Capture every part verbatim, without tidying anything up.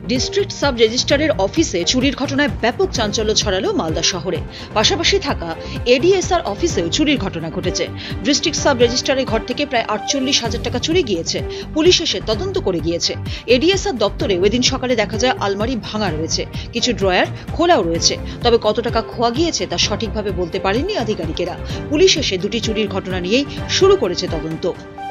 District sub রেজিস্ট্রারের অফিসে চুরির ঘটনায় ব্যাপক চাঞ্চল্য ছড়ালো মালদা শহরে। পাশাপাশি থাকা এডিএসআর অফিসেও চুরির ঘটনা ঘটেছে। ডিস্ট্রিক্ট সাব রেজিস্ট্রারের ঘর থেকে প্রায় আটচল্লিশ হাজার টাকা চুরি গিয়েছে। পুলিশ এসে তদন্ত করে গিয়েছে। এডিএসআর দপ্তরে ওই দিন সকালে দেখা যায় আলমারি ভাঙা রয়েছে, কিছু ড্রয়ার খোলাও রয়েছে। তবে কত টাকা খোয়া গিয়েছে তা সঠিকভাবে বলতে পারেননি আধিকারিকেরা। পুলিশ এসে দুটি চুরির ঘটনা নিয়েই শুরু করেছে তদন্ত।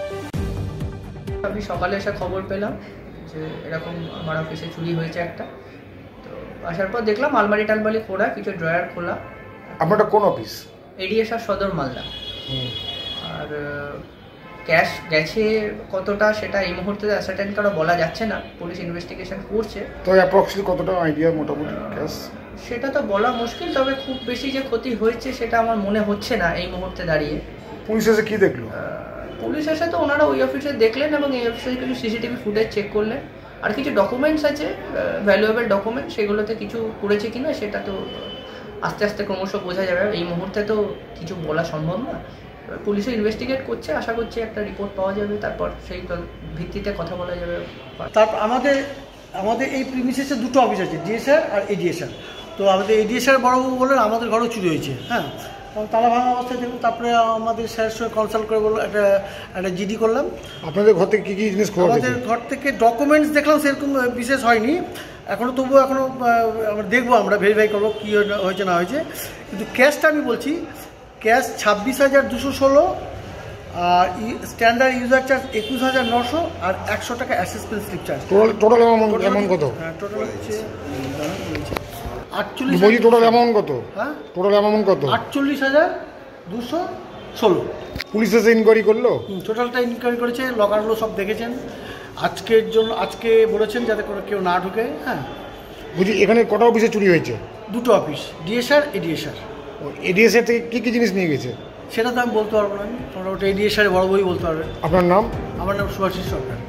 আমি সকালে এসে খবর পেলাম যে এরকম আমার অফিসে চুরি হয়েছে একটা। তো আসার পর দেখলাম আলমারি টালমারি খোলা, কিছু ড্রয়ার খোলা। আপনারটা কোন অফিস? এডিএসআর সদর মালদা। আর ক্যাশ গেছে কতটা সেটা এই মুহূর্তে অ্যাসার্টেন করা বলা যাচ্ছে না, পুলিশ ইনভেস্টিগেশন করছে। তো অ্যাপ্রক্সিমেটলি কতটা আইডিয়া মোটামুটি ক্যাশ সেটা তো বলা মুশকিল, তবে খুব বেশি যে ক্ষতি হয়েছে সেটা আমার মনে হচ্ছে না এই মুহূর্তে দাঁড়িয়ে। পুলিশ এসে কি দেখলো? পুলিশ এসে তো ওনারা ওই অফিসে দেখলেন এবং এই অফিসে কিছু সিসিটিভি ফুটেজ চেক করলেন। আর কিছু ডকুমেন্টস আছে, ভ্যালুয়েবল ডকুমেন্ট, সেগুলোতে কিছু করেছে কিনা সেটা তো আস্তে আস্তে ক্রমশ বোঝা যাবে। এই মুহূর্তে তো কিছু বলা সম্ভব না। পুলিশে ইনভেস্টিগেট করছে, আশা করছি একটা রিপোর্ট পাওয়া যাবে, তারপর সেই ভিত্তিতে কথা বলা যাবে। তারপর আমাদের আমাদের এই প্রিমিসেসে দুটো অফিস আছে, ডিএসআর আর এডিএসআর। তো আমাদের এডিএসআর বড়বাবু বললেন আমাদের ঘরেও চুরি হয়েছে। হ্যাঁ, তালা ভাঙা অবস্থায় দেখুন। তারপরে আমাদের স্যারের সঙ্গে কনসাল্ট করে বললো একটা একটা জিডি করলাম। আপনাদের ঘর থেকে কী কী জিনিস খোয়া গেছে? আমাদের ঘর থেকে ডকুমেন্টস দেখলাম, সেরকম বিশেষ হয়নি এখনও, তবুও এখনও আমরা দেখবো, আমরা ভেরিফাই করবো কী হয়েছে না হয়েছে। কিন্তু ক্যাশটা আমি বলছি, ক্যাশ ছাব্বিশ হাজার দুশো ষোলো, আর স্ট্যান্ডার্ড ইউজার চার্জ একুশ হাজার নশো, আর একশো টাকা assessment slip charge. Total total amount কত? হ্যাঁ, টোটাল হচ্ছে আটচল্লিশ। বলছি টোটাল অ্যামাউন্ট কত? হ্যাঁ, টোটাল অ্যামাউন্ট কত? আটচল্লিশ হাজার দুশো ষোলো। পুলিশ এসে ইনকোয়ারি করলো? টোটালটা ইনকোয়ারি করেছে, লকারগুলো সব দেখেছেন। আজকের জন্য আজকে বলেছেন যাতে করে কেউ না ঢুকে। হ্যাঁ, বুঝি এখানে কটা অফিসে চুরি হয়েছে? দুটো অফিস, ডিএসআর এডিএসআর। এডিএসআর থেকে কী কী জিনিস নিয়ে গেছে সেটা তো আমি বলতে পারবো না, তোমরা ওটা এডিএসআর বড় বই বলতে পারবে। আপনার নাম? আমার নাম সুভাষিস সরকার।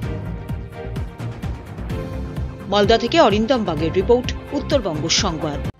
মালদা থেকে অরিন্দম বাগের রিপোর্ট, উত্তরবঙ্গ সংবাদ।